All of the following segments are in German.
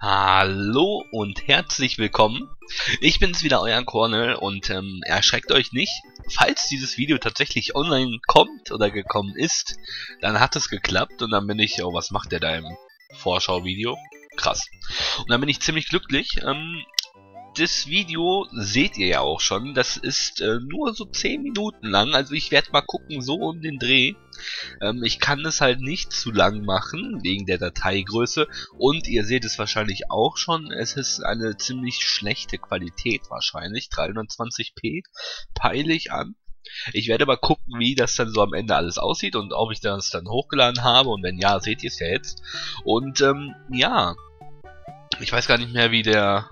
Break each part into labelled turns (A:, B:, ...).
A: Hallo und herzlich willkommen. Ich bin's wieder, euer Cornel, und erschreckt euch nicht. Falls dieses Video tatsächlich online kommt oder gekommen ist, dann hat es geklappt und dann bin ich... Oh, was macht der da im Vorschauvideo? Krass. Und dann bin ich ziemlich glücklich. Das Video seht ihr ja auch schon. Das ist nur so 10 Minuten lang. Also ich werde mal gucken, so um den Dreh. Ich kann es halt nicht zu lang machen, wegen der Dateigröße. Und ihr seht es wahrscheinlich auch schon. Es ist eine ziemlich schlechte Qualität wahrscheinlich. 320p peile ich an. Ich werde mal gucken, wie das dann so am Ende alles aussieht und ob ich das dann hochgeladen habe. Und wenn ja, seht ihr es ja jetzt. Und ja, ich weiß gar nicht mehr, wie der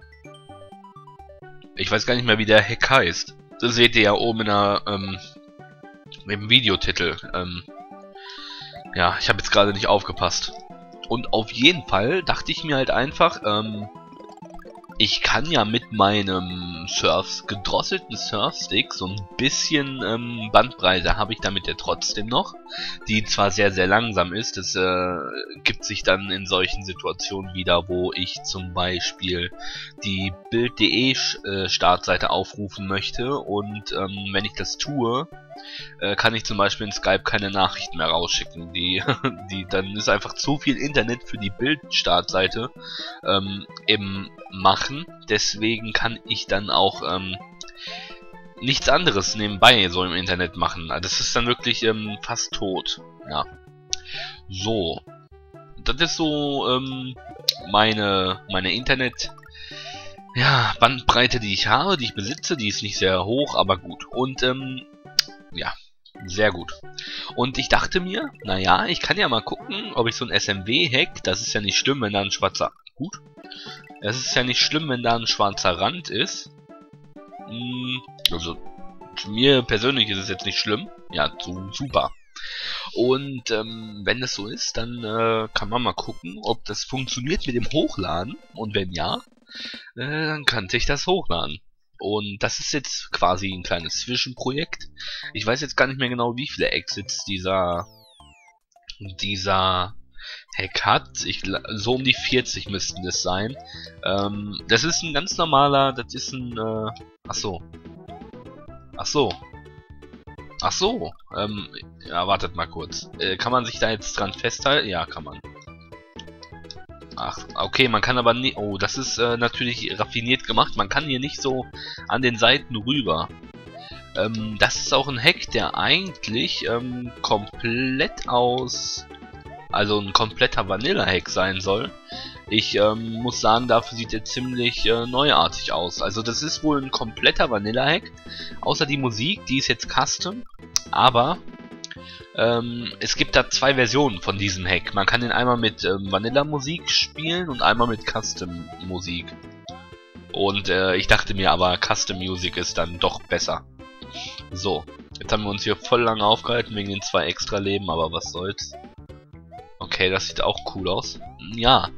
A: Hack heißt. Das seht ihr ja oben in der, im Videotitel. Ja, ich habe jetzt gerade nicht aufgepasst. Und auf jeden Fall dachte ich mir halt einfach, ich kann ja mit meinem gedrosselten Surfstick so ein bisschen Bandbreite habe ich damit ja trotzdem noch, die zwar sehr, sehr langsam ist. Das gibt sich dann in solchen Situationen wieder, wo ich zum Beispiel die Bild.de Startseite aufrufen möchte und wenn ich das tue, kann ich zum Beispiel in Skype keine Nachrichten mehr rausschicken. Dann ist einfach zu viel Internet für die Bild-Startseite im Machen. Deswegen kann ich dann auch nichts anderes nebenbei so im Internet machen. Das ist dann wirklich fast tot. Ja. So. Das ist so meine Internet... Ja, Bandbreite, die ich habe, die ich besitze. Die ist nicht sehr hoch, aber gut. Und ja, sehr gut. Und ich dachte mir, naja, ich kann ja mal gucken, ob ich so ein SMW-Hack, das ist ja nicht schlimm, wenn da ein schwarzer... Gut. Es ist ja nicht schlimm, wenn da ein schwarzer Rand ist. Also, zu mir persönlich ist es jetzt nicht schlimm. Ja, super. Und wenn das so ist, dann kann man mal gucken, ob das funktioniert mit dem Hochladen. Und wenn ja, dann kann ich das hochladen. Und das ist jetzt quasi ein kleines Zwischenprojekt. Ich weiß jetzt gar nicht mehr genau, wie viele Exits dieser Hack hat. So um die 40 müssten das sein. Das ist ein ganz normaler, das ist ein, Ach so. Ja, wartet mal kurz. Kann man sich da jetzt dran festhalten? Ja, kann man. Ach, okay, man kann aber nicht... Oh, das ist natürlich raffiniert gemacht. Man kann hier nicht so an den Seiten rüber. Das ist auch ein Hack, der eigentlich komplett also ein kompletter Vanilla-Hack sein soll. Ich muss sagen, dafür sieht er ziemlich neuartig aus. Also das ist wohl ein kompletter Vanilla-Hack. Außer die Musik, die ist jetzt Custom. Aber... es gibt da zwei Versionen von diesem Hack. Man kann den einmal mit Vanilla-Musik spielen und einmal mit Custom-Musik. Und ich dachte mir aber, Custom-Music ist dann doch besser. So, jetzt haben wir uns hier voll lange aufgehalten wegen den 2 Extra-Leben, aber was soll's. Okay, das sieht auch cool aus. Ja.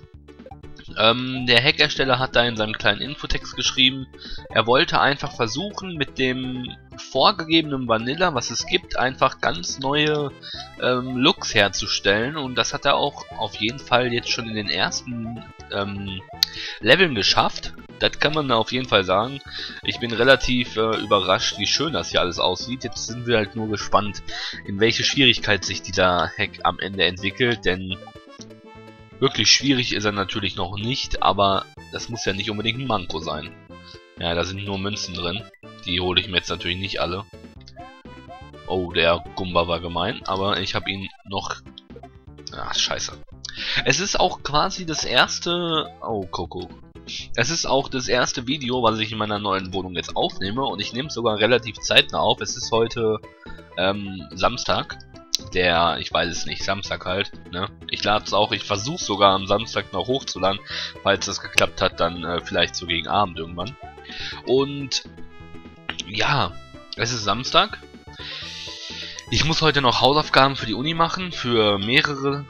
A: Der Hackersteller hat da in seinem kleinen Infotext geschrieben, er wollte einfach versuchen, mit dem vorgegebenen Vanilla, was es gibt, einfach ganz neue Looks herzustellen, und das hat er auch auf jeden Fall jetzt schon in den ersten Leveln geschafft. Das kann man auf jeden Fall sagen. Ich bin relativ überrascht, wie schön das hier alles aussieht. Jetzt sind wir halt nur gespannt, in welche Schwierigkeit sich dieser Hack am Ende entwickelt, denn wirklich schwierig ist er natürlich noch nicht, aber das muss ja nicht unbedingt ein Manko sein. Ja, da sind nur Münzen drin. Die hole ich mir jetzt natürlich nicht alle. Oh, der Gumba war gemein, aber ich habe ihn noch... Ach, scheiße. Es ist auch quasi das erste... Oh, Coco. Es ist auch das erste Video, was ich in meiner neuen Wohnung jetzt aufnehme, und ich nehme es sogar relativ zeitnah auf. Es ist heute Samstag. Ich weiß es nicht, Samstag halt, ne? Ich lade es auch, ich versuche sogar am Samstag noch hochzuladen. Falls das geklappt hat, dann vielleicht so gegen Abend irgendwann. Und ja, es ist Samstag. Ich muss heute noch Hausaufgaben für die Uni machen, für mehrere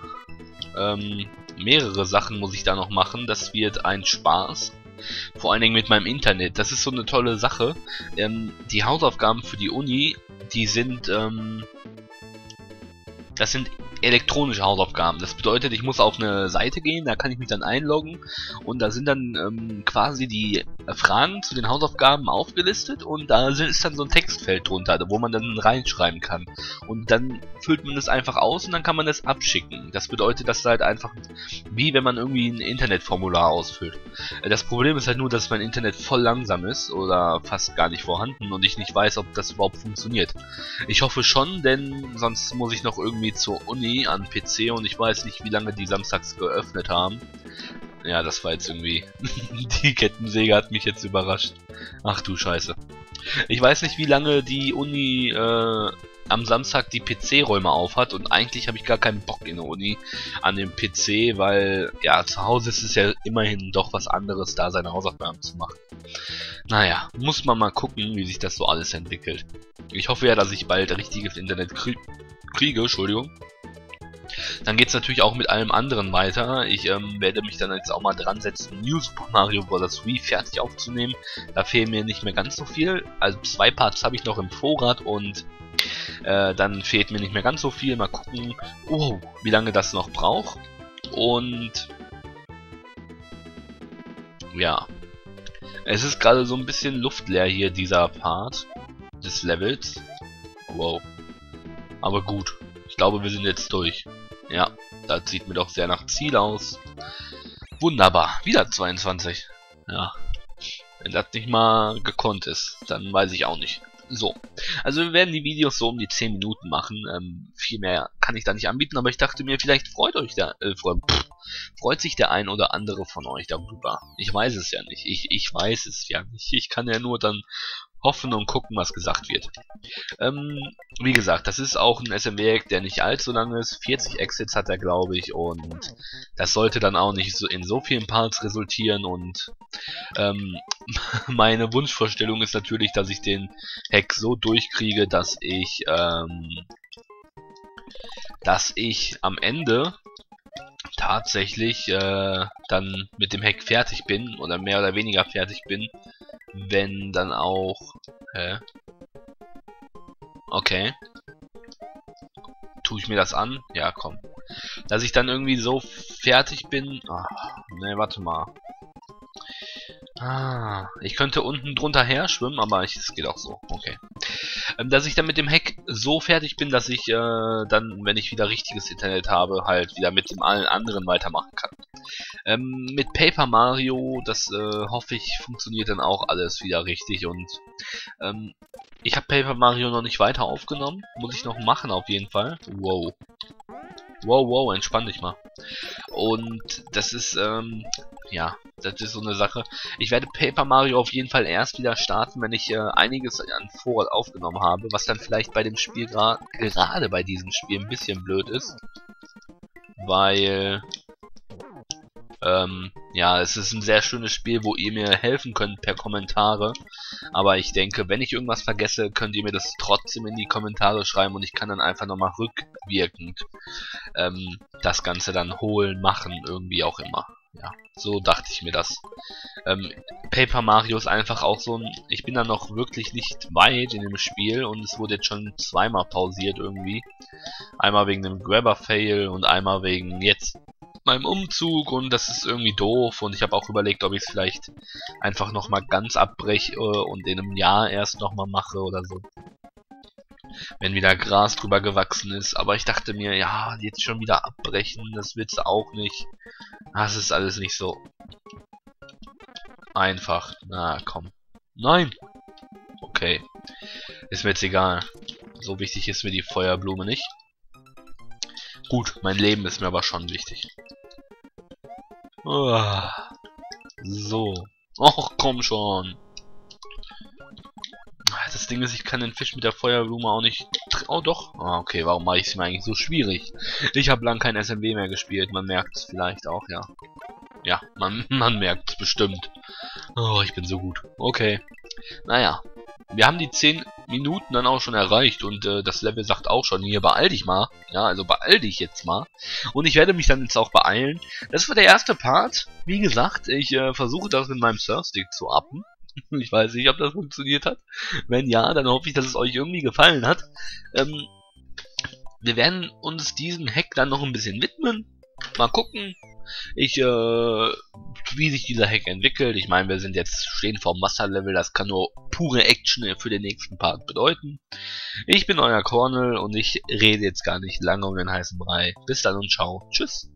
A: Sachen muss ich da noch machen. Das wird ein Spaß. Vor allen Dingen mit meinem Internet. Das ist so eine tolle Sache. Die Hausaufgaben für die Uni, die sind Das sind elektronische Hausaufgaben. Das bedeutet, ich muss auf eine Seite gehen, da kann ich mich dann einloggen und da sind dann quasi die Fragen zu den Hausaufgaben aufgelistet und da ist dann so ein Textfeld drunter, wo man dann reinschreiben kann. Und dann füllt man das einfach aus und dann kann man das abschicken. Das bedeutet, das ist halt einfach wie wenn man irgendwie ein Internetformular ausfüllt. Das Problem ist halt nur, dass mein Internet voll langsam ist oder fast gar nicht vorhanden und ich nicht weiß, ob das überhaupt funktioniert. Ich hoffe schon, denn sonst muss ich noch irgendwie zur Uni an PC und ich weiß nicht, wie lange die samstags geöffnet haben. Ja, das war jetzt irgendwie... Die Kettensäge hat mich jetzt überrascht. Ach du Scheiße. Ich weiß nicht, wie lange die Uni am Samstag die PC-Räume aufhat und eigentlich habe ich gar keinen Bock in der Uni an dem PC, weil ja, zu Hause ist es ja immerhin doch was anderes, da seine Hausaufgaben zu machen. Naja, muss man mal gucken, wie sich das so alles entwickelt. Ich hoffe ja, dass ich bald richtiges Internet kriege, Entschuldigung. Dann geht's natürlich auch mit allem anderen weiter. Ich werde mich dann jetzt auch mal dran setzen, New Super Mario Bros. Wii fertig aufzunehmen. Da fehlen mir nicht mehr ganz so viel. Also 2 Parts habe ich noch im Vorrat und dann fehlt mir nicht mehr ganz so viel. Mal gucken, wie lange das noch braucht. Und ja, es ist gerade so ein bisschen luftleer hier, dieser Part des Levels. Wow. Aber gut, ich glaube, wir sind jetzt durch. Ja, das sieht mir doch sehr nach Ziel aus. Wunderbar, wieder 22. Ja, wenn das nicht mal gekonnt ist, dann weiß ich auch nicht. So, also wir werden die Videos so um die 10 Minuten machen. Viel mehr kann ich da nicht anbieten, aber ich dachte mir, vielleicht freut sich der ein oder andere von euch darüber. Ich weiß es ja nicht. Ich weiß es ja nicht. Ich kann ja nur dann hoffen und gucken, was gesagt wird. Wie gesagt, das ist auch ein SMW-Hack, der nicht allzu lang ist. 40 Exits hat er, glaube ich, und das sollte dann auch nicht so in so vielen Parts resultieren. Und meine Wunschvorstellung ist natürlich, dass ich den Hack so durchkriege, dass ich am Ende tatsächlich dann mit dem Hack fertig bin oder mehr oder weniger fertig bin, wenn dann auch okay, tue ich mir das an? Ja, komm, dass ich dann irgendwie so fertig bin. Ne, warte mal. Ich könnte unten drunter her schwimmen, aber es geht auch so. Okay. Dass ich dann mit dem Hack so fertig bin, dass ich dann, wenn ich wieder richtiges Internet habe, halt wieder mit dem allen anderen weitermachen kann. Mit Paper Mario, das hoffe ich, funktioniert dann auch alles wieder richtig und ich habe Paper Mario noch nicht weiter aufgenommen. Muss ich noch machen auf jeden Fall. Wow. Wow, wow, entspann dich mal. Und das ist, ja, das ist so eine Sache. Ich werde Paper Mario auf jeden Fall erst wieder starten, wenn ich einiges an Vorrat aufgenommen habe, was dann vielleicht bei dem Spiel gerade bei diesem Spiel ein bisschen blöd ist. Weil, ja, es ist ein sehr schönes Spiel, wo ihr mir helfen könnt per Kommentare. Aber ich denke, wenn ich irgendwas vergesse, könnt ihr mir das trotzdem in die Kommentare schreiben und ich kann dann einfach nochmal rückwirkend das Ganze dann holen, machen, irgendwie auch immer. Ja, so dachte ich mir das. Paper Mario ist einfach auch so ein... Ich bin da noch wirklich nicht weit in dem Spiel und es wurde jetzt schon zweimal pausiert irgendwie. Einmal wegen dem Grabber-Fail und einmal wegen jetzt meinem Umzug und das ist irgendwie doof und ich habe auch überlegt, ob ich es vielleicht einfach nochmal ganz abbreche und in einem Jahr erst nochmal mache oder so. Wenn wieder Gras drüber gewachsen ist, aber ich dachte mir, ja, jetzt schon wieder abbrechen, das willst du auch nicht. Das ist alles nicht so einfach. Na komm. Nein! Okay. Ist mir jetzt egal. So wichtig ist mir die Feuerblume nicht. Gut, mein Leben ist mir aber schon wichtig. So. Och, komm schon. Das Ding ist, ich kann den Fisch mit der Feuerblume auch nicht... Oh doch. Okay, warum mache ich es mir eigentlich so schwierig? Ich habe lang kein SMW mehr gespielt, man merkt es vielleicht auch, ja. Ja, man merkt es bestimmt. Oh, ich bin so gut. Okay. Naja. Wir haben die 10 Minuten dann auch schon erreicht und das Level sagt auch schon, hier, beeil dich mal. Ja, also beeil dich jetzt mal. Und ich werde mich dann jetzt auch beeilen. Das war der erste Part. Wie gesagt, ich versuche das mit meinem Surfstick zu uppen. Ich weiß nicht, ob das funktioniert hat. Wenn ja, dann hoffe ich, dass es euch irgendwie gefallen hat. wir werden uns diesem Hack dann noch ein bisschen widmen. Mal gucken, wie sich dieser Hack entwickelt. Ich meine, stehen vor Master-Level, das kann nur pure Action für den nächsten Part bedeuten. Ich bin euer Cornel und ich rede jetzt gar nicht lange um den heißen Brei. Bis dann und ciao. Tschüss.